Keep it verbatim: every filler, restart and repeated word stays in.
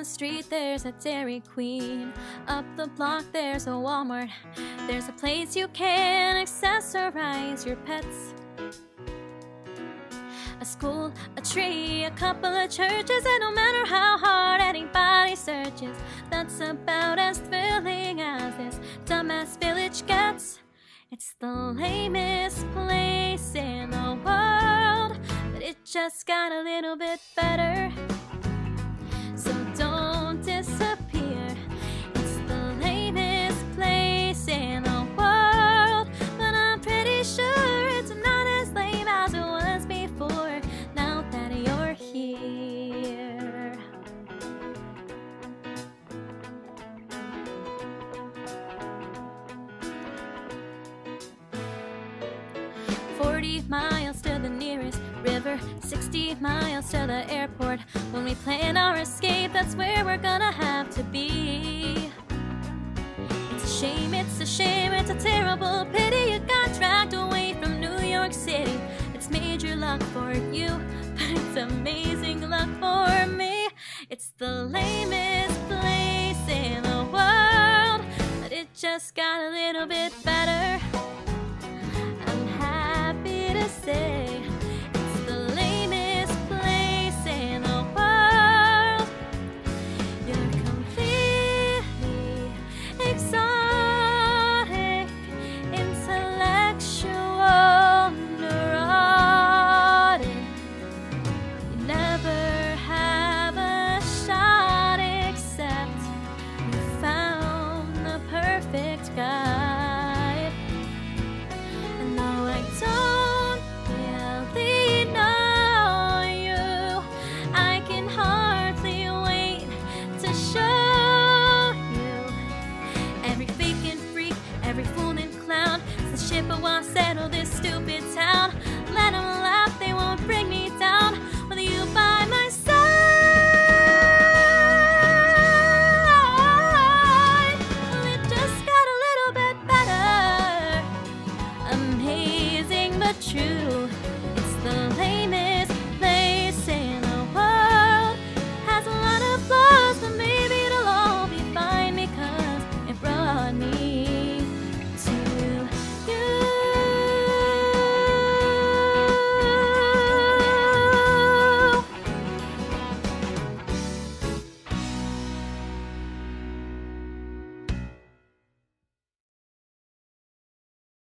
the street there's a Dairy Queen. Up the block there's a Walmart. There's a place you can accessorize your pets. A school, a tree, a couple of churches, and no matter how hard anybody searches, that's about as thrilling as this dumbass village gets. It's the lamest place in the world, but it just got a little bit better. So don't disappear. It's the lamest place in the world, but I'm pretty sure it's not as lame as it was before, now that you're here. Forty miles to the nearest river, sixty miles to the airport. When we plan our escape, that's where we're gonna have to be. It's a shame, it's a shame, it's a terrible pity you got dragged away from New York City. It's major luck for you, but it's amazing luck for me. It's the lamest place in the world, but it just got a little bit better. I'm happy to say it's the lamest place in the world. You're completely exotic, intellectual, neurotic. You never have a shot except you found the perfect guy. And though I don't really know you, I can hardly wait to show you every fake and freak, every fool and clown. Since Chippewa settled this stupid